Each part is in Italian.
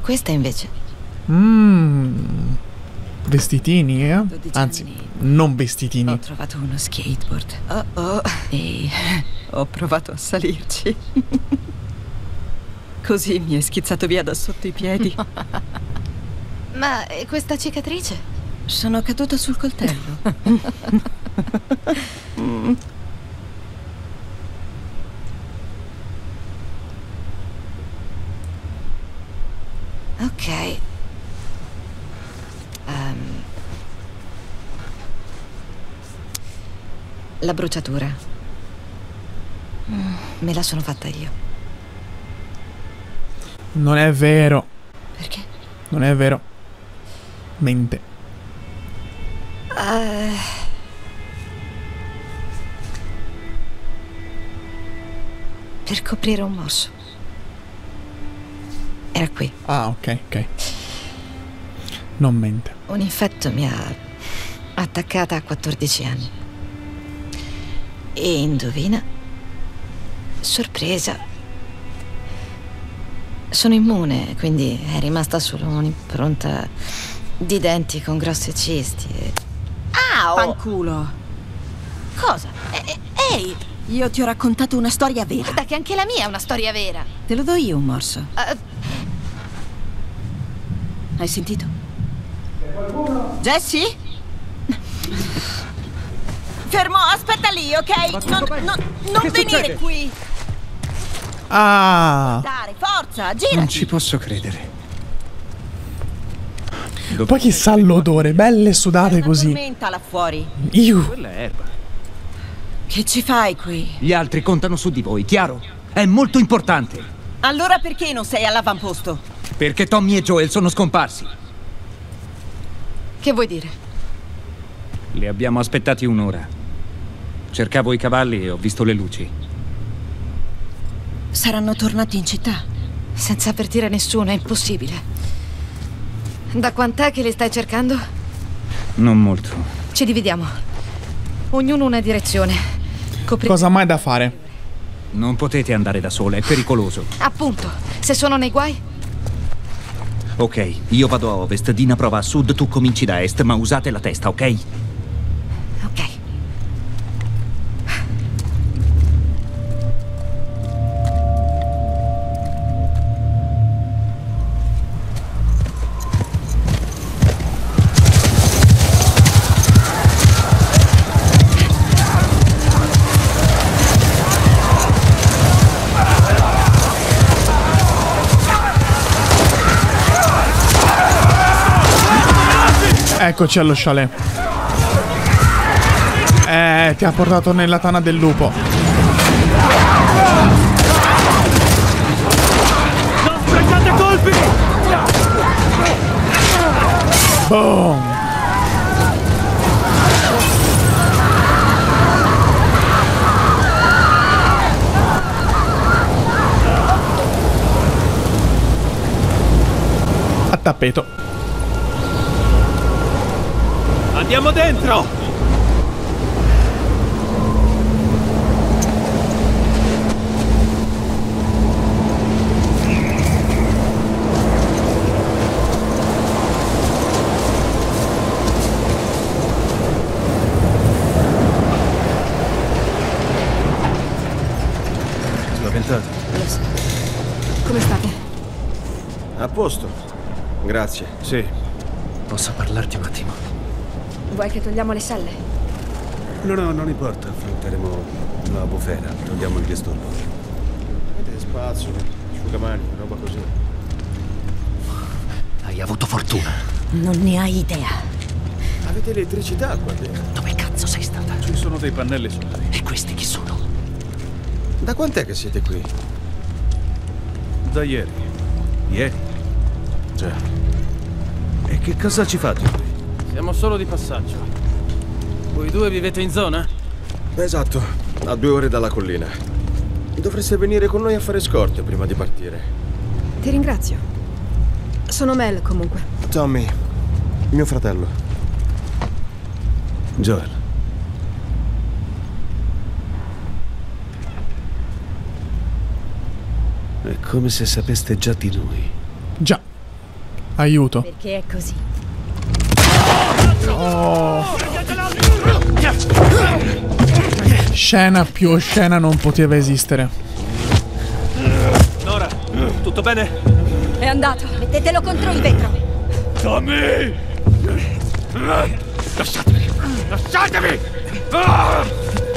Questa invece. Vestitini, eh? 12 Anzi, anni. non vestitini. Ho trovato uno skateboard. E ho provato a salirci. Così mi è schizzato via da sotto i piedi. Ma questa cicatrice? Sono caduta sul coltello. Ok. La bruciatura. Me la sono fatta io. Non è vero. Perché? Non è vero. Mente. Per coprire un morso. Era qui. Ah, ok, ok. Non mente. Un infetto mi ha attaccata a 14 anni. E indovina? Sorpresa. Sono immune, quindi è rimasta solo un'impronta di denti con grosse cisti. Au! Fanculo. Cosa? Ehi! Io ti ho raccontato una storia vera. Guarda che anche la mia è una storia vera. Te lo do io un morso. Hai sentito? Jessie? Fermo, aspetta lì, ok? Non venire qui. Ah! Dai, forza, gira. Non ci posso credere. Poi chissà l'odore, belle sudate così. Tormenta là fuori. Io. Quella è erba. Che ci fai qui? Gli altri contano su di voi, chiaro? È molto importante. Allora perché non sei all'avamposto? Perché Tommy e Joel sono scomparsi. Che vuoi dire? Li abbiamo aspettati un'ora. Cercavo i cavalli e ho visto le luci. Saranno tornati in città. Senza avvertire nessuno, è impossibile. Da quant'è che li stai cercando? Non molto. Ci dividiamo. Ognuno una direzione. Cosa mai da fare? Non potete andare da sola, è pericoloso. Appunto, se sono nei guai? Ok, io vado a ovest, Dina prova a sud, tu cominci da est, ma usate la testa, ok? Ok. Eccoci allo chalet. Ti ha portato nella tana del lupo. Non sprecate colpi! Boom! A tappeto. Andiamo dentro! Spaventato? Lo so. Come state? A posto. Grazie. Sì. Posso parlarti un attimo? Vuoi che togliamo le selle? No, non importa. Affronteremo la bufera. Togliamo il disturbo. Avete spazio, asciugamani, roba così. Hai avuto fortuna. Non ne hai idea. Avete elettricità qua dentro? Dove cazzo sei stata? Ci sono dei pannelli solari. E questi chi sono? Da quant'è che siete qui? Da ieri. Ieri? Già. E che cosa ci fate qui? Siamo solo di passaggio. Voi due vivete in zona? Esatto, a 2 ore dalla collina. Dovreste venire con noi a fare scorte prima di partire. Ti ringrazio. Sono Mel, comunque. Tommy, mio fratello. Joel. È come se sapeste già di noi. Già. Aiuto. Perché è così. Oh. Scena più oscena non poteva esistere. Nora, tutto bene? È andato. Mettetelo contro il vetro. Tommy! Lasciatemi! Lasciatemi! Ah!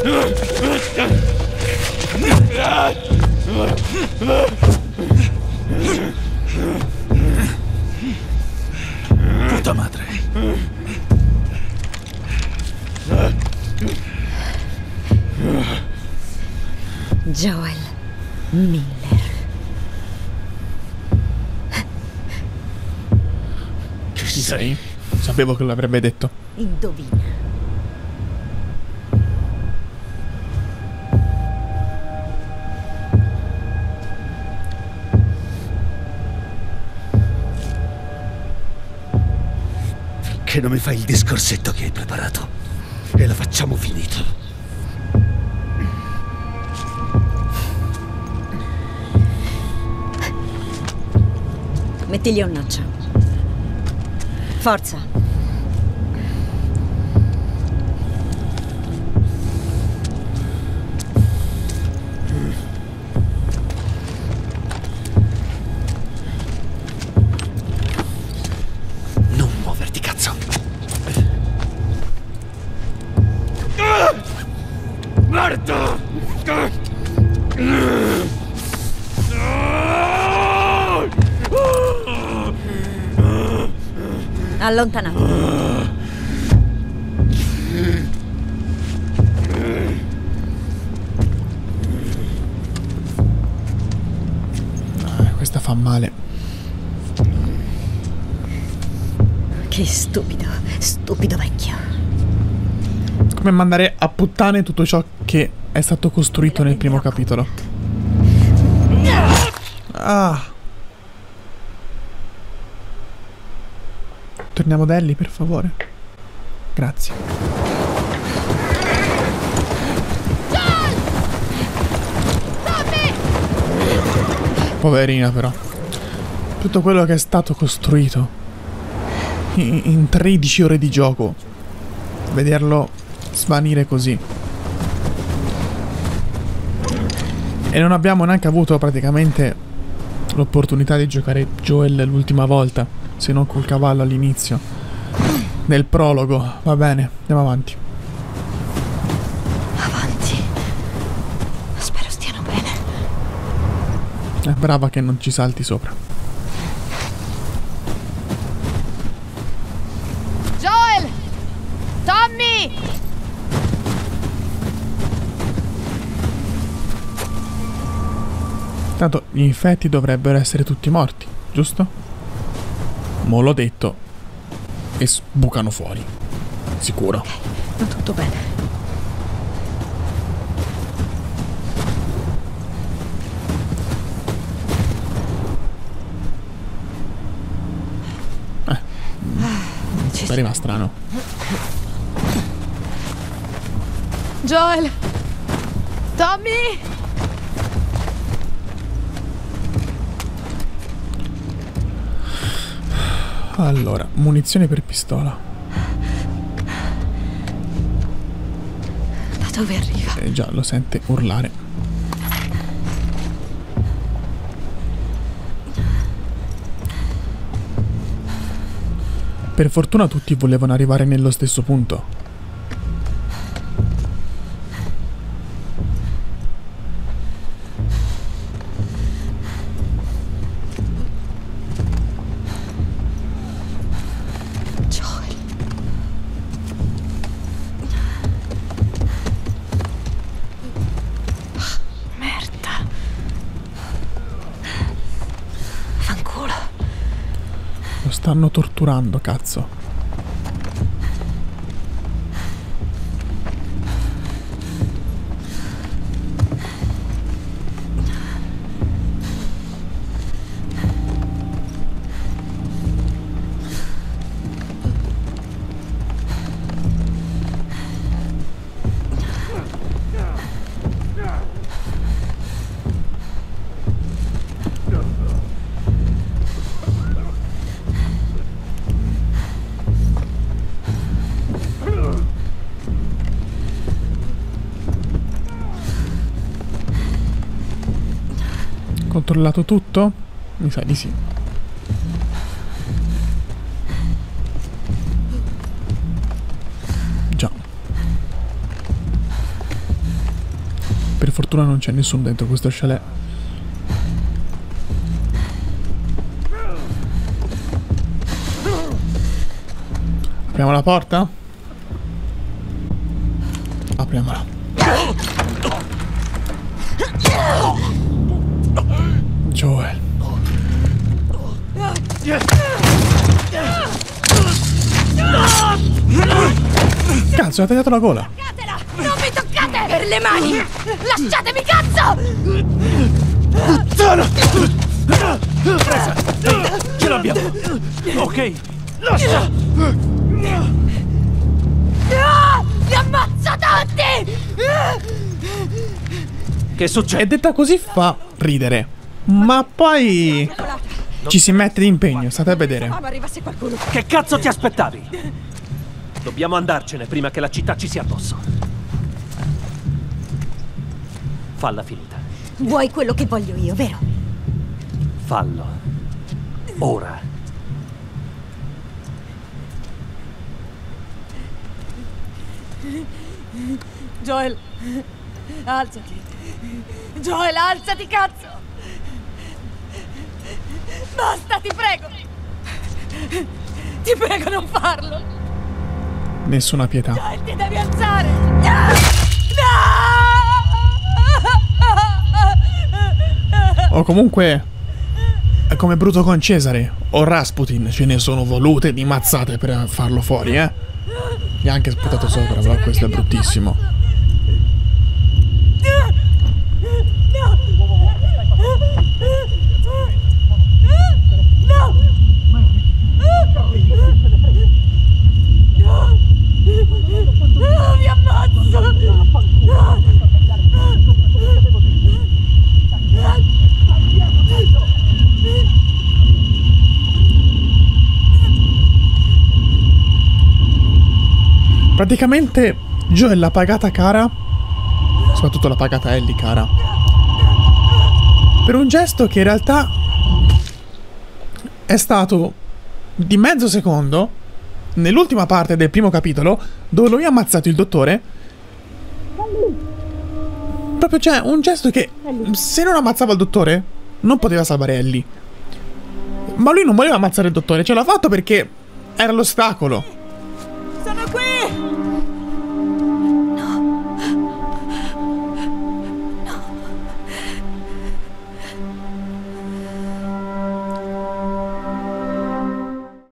Puta madre. Joel Miller. Chi sei? Sapevo che l'avrebbe detto. Indovina. Che non mi fai il discorsetto che hai preparato e la facciamo finita. Mettigli un noccio. Forza. Non muoverti, cazzo. Marta! Allontanato. Questa fa male. Che stupido, stupido vecchio. Come mandare a puttane tutto ciò che è stato costruito nel primo capitolo. Ah. Torniamo da Ellie, per favore. Grazie. Poverina, però. Tutto quello che è stato costruito in 13 ore di gioco, vederlo svanire così. E non abbiamo neanche avuto praticamente l'opportunità di giocare Joel l'ultima volta, se non col cavallo all'inizio, nel prologo. Va bene, andiamo avanti. Avanti. Spero stiano bene. È brava che non ci salti sopra. Joel! Tommy! Tanto gli infetti dovrebbero essere tutti morti, giusto? Mo' l'ho detto. E sbucano fuori. Sicuro. Va tutto bene. Pareva strano. Joel! Tommy! Allora, munizioni per pistola. Da dove arriva? Già, lo sente urlare. Per fortuna tutti volevano arrivare nello stesso punto. Joel. Merda. Fanculo. Lo stanno torturando, cazzo. controllato tutto? Mi sa di sì. Già. Per fortuna non c'è nessuno dentro questo chalet. Apriamo la porta? Apriamola. Joel. Cazzo, ha tagliato la gola. Toccatela! Non mi toccate! Per le mani! Lasciatemi, cazzo! Puttana! Presa! Ce l'abbiamo! Ok! Lascia! Li ammazzo tutti! Che succede? E detta così fa ridere. Ma poi ci si mette d'impegno, state a vedere. Ma arrivasse qualcuno. Che cazzo ti aspettavi? Dobbiamo andarcene prima che la città ci sia addosso. Falla finita. Vuoi quello che voglio io, vero? Fallo. Ora. Joel, alzati. Joel, alzati, cazzo! Basta, ti prego! Ti prego, non farlo! Nessuna pietà. Joel, ti devi alzare! O comunque è come Bruto con Cesare o Rasputin, ce ne sono volute di mazzate per farlo fuori, eh? Gli ha anche sputato sopra, però questo è bruttissimo. Mi ammazzo! Praticamente Joel l'ha pagata cara, soprattutto l'ha pagata Ellie cara, per un gesto che in realtà è stato di mezzo secondo nell'ultima parte del primo capitolo, dove lui ha ammazzato il dottore. Proprio, cioè, un gesto che se non ammazzava il dottore non poteva salvare Ellie. Ma lui non voleva ammazzare il dottore, ce l'ha fatto perché era l'ostacolo. Sono qui!